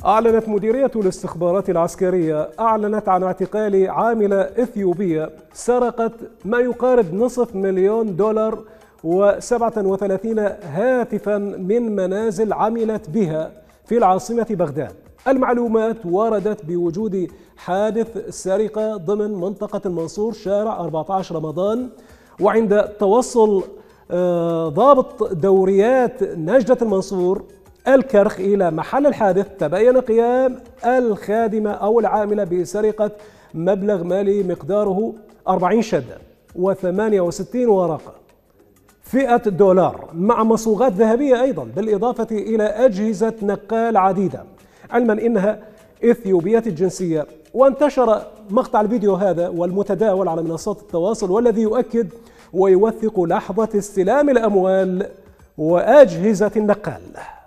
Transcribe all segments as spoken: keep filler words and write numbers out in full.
أعلنت مديرية الاستخبارات العسكرية أعلنت عن اعتقال عاملة إثيوبية سرقت ما يقارب نصف مليون دولار وسبعة وثلاثين هاتفا من منازل عملت بها في العاصمة بغداد. المعلومات وردت بوجود حادث سرقة ضمن منطقة المنصور شارع أربعة عشر رمضان، وعند توصل ضابط دوريات نجدة المنصور الكرخ إلى محل الحادث تبين قيام الخادمة أو العاملة بسرقة مبلغ مالي مقداره أربعين شدة وثمانية وستين ورقة فئة دولار مع مصوغات ذهبية أيضا، بالإضافة إلى أجهزة نقال عديدة، علما إنها إثيوبية الجنسية. وانتشر مقطع الفيديو هذا والمتداول على منصات التواصل، والذي يؤكد ويوثق لحظة استلام الأموال وأجهزة النقال.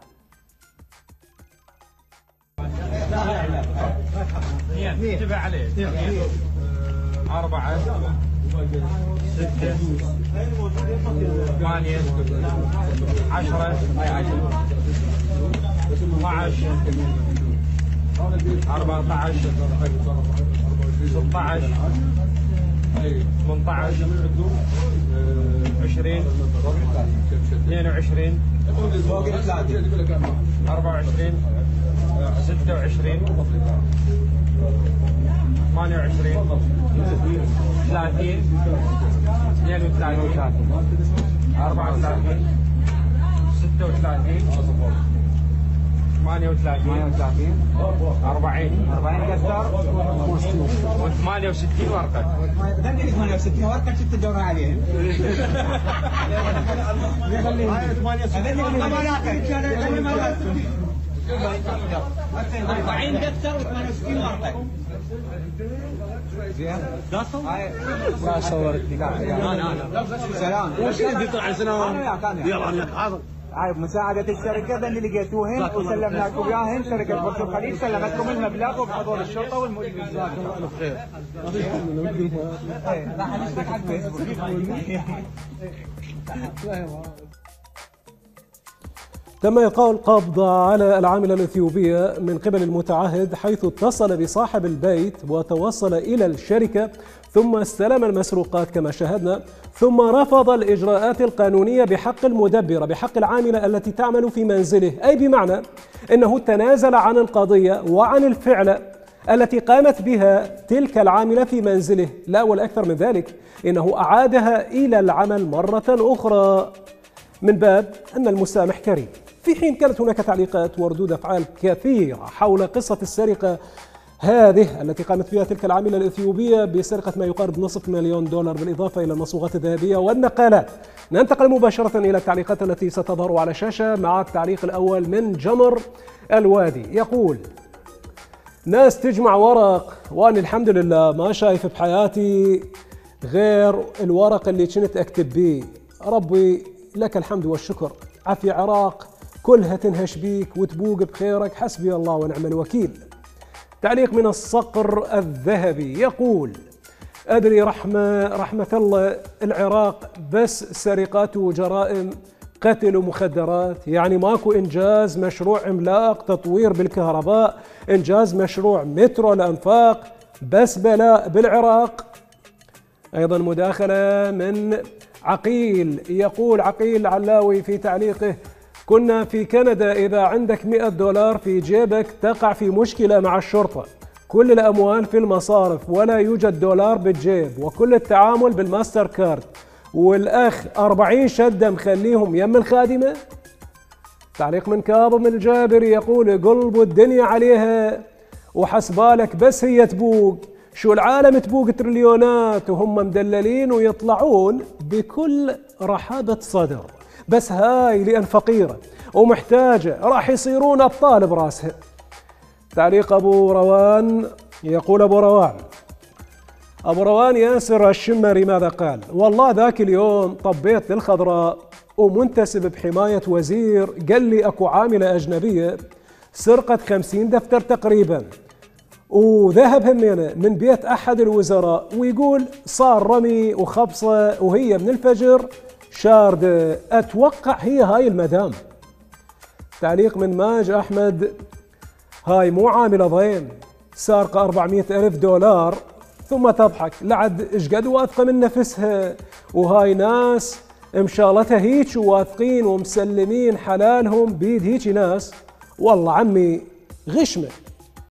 انتبه عليه. أربعة ستة ثمانية عشرة اثنا عشر أربعة عشر ستة عشر ثمانية عشر عشرين اثنين وعشرين أربعة وعشرين ستة وعشرين ثمانية وعشرين ثلاثين اثنين وثلاثين أربعة وثلاثين ستة وثلاثين ثمانية وثلاثين أربعين أربعين كسر وثمانية وستين ورقة. ذني ثمانية وستين ورقة شفت تدور عليهم. أربعين دفتر وثمانية وستين ورقة. زين. داخل؟ لا صورتني. لا لا لا. سلام. وش اللي طلع سلام؟ يلا أنا حاضر. عيب مساعدة الشركة ذا اللي لقيتوهن وسلمناكم اياهن. شركة برج الخليج سلمتكم المبلغ وبحضور الشرطة والمؤمنين. جزاكم الله خير. راح نشتغل على الفيسبوك. تم إلقاء القبض على العاملة الإثيوبية من قبل المتعهد، حيث اتصل بصاحب البيت وتوصل إلى الشركة ثم استلم المسروقات كما شاهدنا، ثم رفض الإجراءات القانونية بحق المدبرة بحق العاملة التي تعمل في منزله، أي بمعنى أنه تنازل عن القضية وعن الفعل التي قامت بها تلك العاملة في منزله. لا والأكثر من ذلك، إنه أعادها إلى العمل مرة أخرى من باب أن المسامح كريم. في حين كانت هناك تعليقات وردود أفعال كثيرة حول قصة السرقة هذه التي قامت فيها تلك العاملة الإثيوبية بسرقة ما يقارب نصف مليون دولار، بالإضافة إلى المصوغات الذهبية والنقالات. ننتقل مباشرة إلى التعليقات التي ستظهر على الشاشة، مع التعليق الأول من جمر الوادي يقول: ناس تجمع ورق وأنا الحمد لله ما شايف بحياتي غير الورق اللي كنت أكتب به. ربي لك الحمد والشكر، عافية عراق كلها تنهش بيك وتبوق بخيرك، حسبي الله ونعم الوكيل. تعليق من الصقر الذهبي يقول: أدري رحمة رحمة الله العراق بس سرقات وجرائم قتل ومخدرات، يعني ماكو إنجاز مشروع عملاق تطوير بالكهرباء، إنجاز مشروع مترو الأنفاق، بس بلاء بالعراق. أيضا مداخلة من عقيل يقول عقيل علاوي في تعليقه: كنا في كندا إذا عندك مئة دولار في جيبك تقع في مشكلة مع الشرطة، كل الأموال في المصارف ولا يوجد دولار بالجيب، وكل التعامل بالماستر كارد، والأخ أربعين شدة مخليهم يم الخادمة. تعليق من كاظم الجابري يقول: قلب الدنيا عليها وحسبالك بس هي تبوق، شو العالم تبوق تريليونات وهم مدللين ويطلعون بكل رحابة صدر، بس هاي لأن فقيرة ومحتاجة راح يصيرون أبطال براسها. تعليق أبو روان يقول: أبو روان أبو روان ياسر الشمري ماذا قال؟ والله ذاك اليوم طبيت للخضراء ومنتسب بحماية وزير قال لي أكو عاملة أجنبية سرقت خمسين دفتر تقريبا وذهب همينة من بيت أحد الوزراء، ويقول صار رمي وخبصة وهي من الفجر شاردة، أتوقع هي هاي المدام. تعليق من ماج أحمد هاي مو عاملة ضيم سارقة أربعمئة ألف دولار ثم تضحك لعد إيش قد واثقة من نفسها. وهاي ناس مشالتها هيك وواثقين ومسلمين حلالهم بيد هيك ناس. والله عمي غشمة.